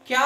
क्या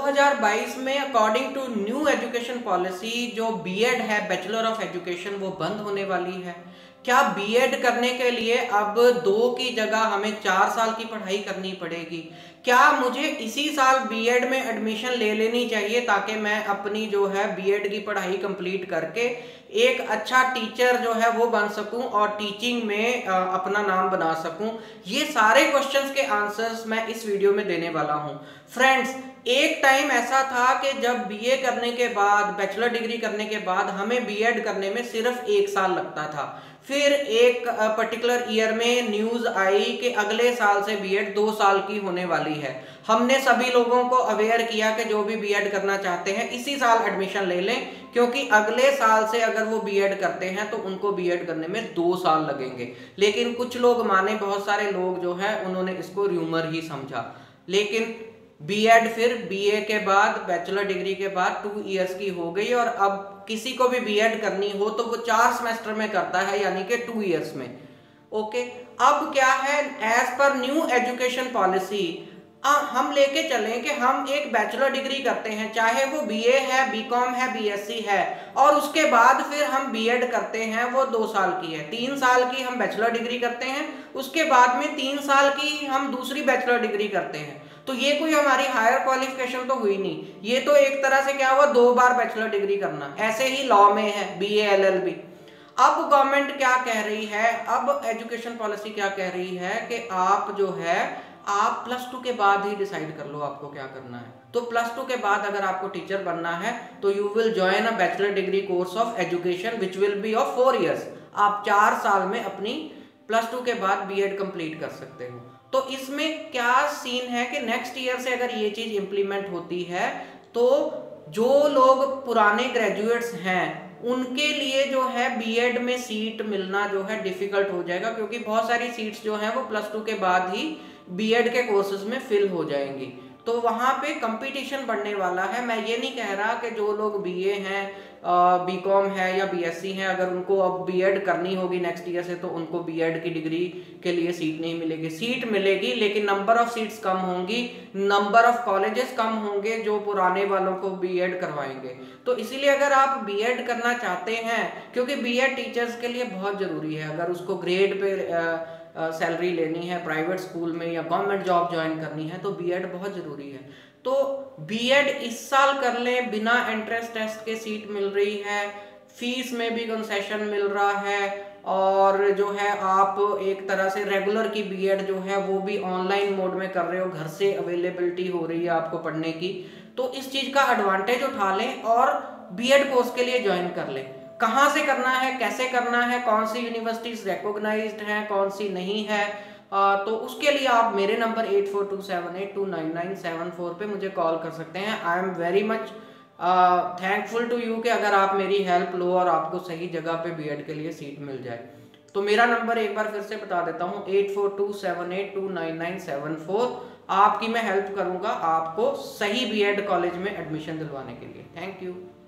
2022 में according to new education policy जो बीएड है, बैचलर ऑफ एजुकेशन, वो बंद होने वाली है? क्या बीएड करने के लिए अब 2 की जगह हमें 4 साल की पढ़ाई करनी पड़ेगी? क्या मुझे इसी साल बीएड में एडमिशन ले लेनी चाहिए ताकि मैं अपनी जो है बीएड की पढ़ाई कंप्लीट करके एक अच्छा टीचर जो है वो बन सकूं और टीचिंग में अपना नाम बना सकूं? ये सारे क्वेश्चंस के आंसर्स मैं इस वीडियो में देने वाला हूं। फ्रेंड्स, एक टाइम ऐसा था कि जब बीए करने के बाद, बैचलर डिग्री करने के बाद हमें बीएड करने में सिर्फ 1 साल लगता था। फिर एक पर्टिकुलर ईयर में न्यूज आई कि अगले साल से बीएड 2 साल की होने वाली है। हमने सभी लोगों को अवेयर किया कि जो भी बीएड करना चाहते हैं इसी साल एडमिशन ले लें, क्योंकि अगले साल से अगर वो बीएड करते हैं तो उनको बीएड करने में 2 साल लगेंगे। लेकिन कुछ लोग माने, बहुत सारे लोग जो है उन्होंने इसको र्यूमर ही समझा। लेकिन बीएड फिर बीए के बाद, बैचलर डिग्री के बाद 2 इयर्स की हो गई और अब किसी को भी बीएड करनी हो तो वो 4 सेमेस्टर में करता है, यानी कि 2 इयर्स में। ओके, अब क्या है, as per new education policy हम लेके चलें कि हम एक बैचलर डिग्री करते हैं, चाहे वो बीए है, बीकॉम है, बीएससी है, और उसके बाद फिर हम बीएड करते हैं, वो 2 साल की है। 3 साल की हम बैचलर डिग्री करते हैं, उसके बाद में 3 साल की हम दूसरी बैचलर डिग्री करते हैं। तो ये कोई हमारी हायर क्वालिफिकेशन तो हुई नहीं, ये तो एक तरह से क्या हुआ, 2 बार बैचलर डिग्री करना। ऐसे ही लॉ में है, बीए एलएलबी। अब गवर्नमेंट क्या कह रही है, अब एजुकेशन पॉलिसी क्या कह रही है कि आप जो है आप +2 के बाद ही डिसाइड कर लो आपको क्या करना है। तो +2 के बाद अगर आपको टीचर बनना है तो you will join a bachelor degree course of education which will be of 4 years. आप 4 साल में अपनी +2 के बाद बीएड कंप्लीट कर सकते हो। तो इसमें क्या सीन है कि नेक्स्ट ईयर से अगर ये चीज इंप्लीमेंट होती है तो जो लोग पुराने ग्रेजुएट्स हैं उनके लिए जो है बीएड में सीट मिलना जो है डिफिकल्ट हो जाएगा, क्योंकि बहुत सारी सीट्स जो हैं वो +2 के बाद ही बीएड के कोर्सेज में फिल हो जाएंगी। तो वहाँ पे कंपटीशन बढ़ने वाला है। मैं ये नहीं कह रहा कि जो लोग बीए हैं, बीकॉम है या बीएससी हैं, अगर उनको अब बीएड करनी होगी नेक्स्ट ईयर से तो उनको बीएड की डिग्री के लिए सीट नहीं मिलेगी। सीट मिलेगी लेकिन नंबर ऑफ सीट्स कम होंगी, नंबर ऑफ कॉलेजेस कम होंगे जो पुराने वालों को बीएड करवाएंगे। तो इसीलिए अगर आप बीएड करना चाहते हैं, क्योंकि बीएड टीचर्स के लिए बहुत ज़रूरी है, अगर उसको ग्रेड पे सैलरी लेनी है प्राइवेट स्कूल में या गवर्नमेंट जॉब ज्वाइन करनी है तो बीएड बहुत ज़रूरी है। तो बीएड इस साल कर लें, बिना एंट्रेंस टेस्ट के सीट मिल रही है, फीस में भी कंसेशन मिल रहा है, और जो है आप एक तरह से रेगुलर की बीएड जो है वो भी ऑनलाइन मोड में कर रहे हो, घर से अवेलेबिलिटी हो रही है आपको पढ़ने की। तो इस चीज़ का एडवांटेज उठा लें और बीएड कोर्स के लिए ज्वाइन कर लें। कहाँ से करना है, कैसे करना है, कौन सी यूनिवर्सिटीज रिकॉग्नाइज्ड हैं, कौन सी नहीं है, तो उसके लिए आप मेरे नंबर 8427829974 पे मुझे कॉल कर सकते हैं। I am very much thankful to you कि अगर आप मेरी हेल्प लो और आपको सही जगह पे बीएड के लिए सीट मिल जाए। तो मेरा नंबर एक बार फिर से बता देता हूँ, 8427829974। आपकी मैं हेल्प करूँगा आपको सही बीएड कॉलेज में एडमिशन दिलवाने के लिए। Thank you.